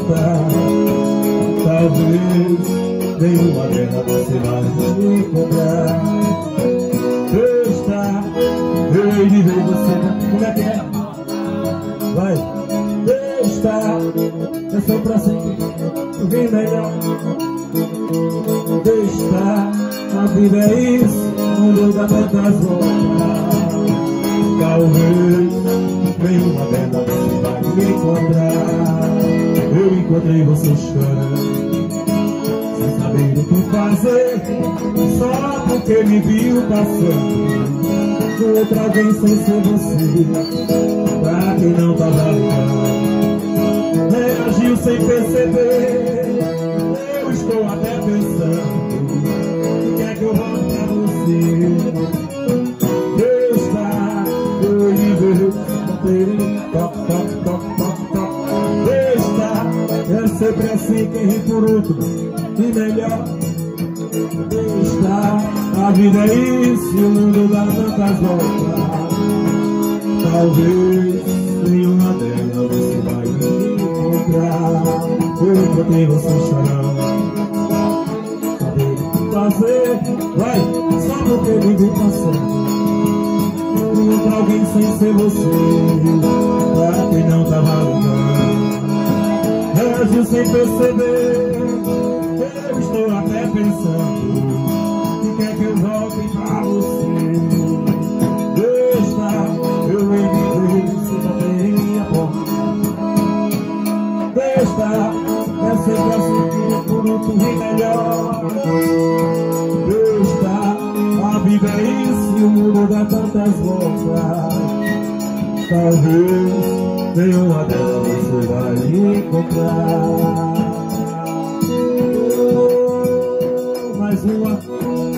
volta. Talvez nenhuma delas você vai me encontrar. Deixa eu hei de ver você. Como é que é? Vai. Deixa é só pra sempre bem melhor. Deixa, a vida é isso, o mundo dá tantas voltas. Talvez nenhuma delas você vai me encontrar. Eu encontrei você chorando, sem saber o que fazer, só porque me viu passando com outra alguém sem ser você. Pra quem não tava ligado, reagiu sem perceber. Eu estou até pensando, quer que eu volte pra você? Deixa eu ir ver, toque, toque, toque, toque, toque. Deixa, é sempre assim, quem ri por último e melhor. Deixa, a vida é isso e o mundo dá tantas voltas. Talvez nenhuma delas você vai me encontrar. Eu encontrei você chorando, saber o que fazer, vai, só porque me vi passando com alguém sem ser você. Pra quem não tava ligando, reagiu sem perceber. Eu estou até pensando, que quer que eu volte pra você? Deixa eu hei de ver se bater a porta. Deixa, é sempre assim, por último e melhor. Deixa, a vida é isso e o mundo dá tantas voltas. Talvez nenhuma delas você vai me encontrar. Mais uma.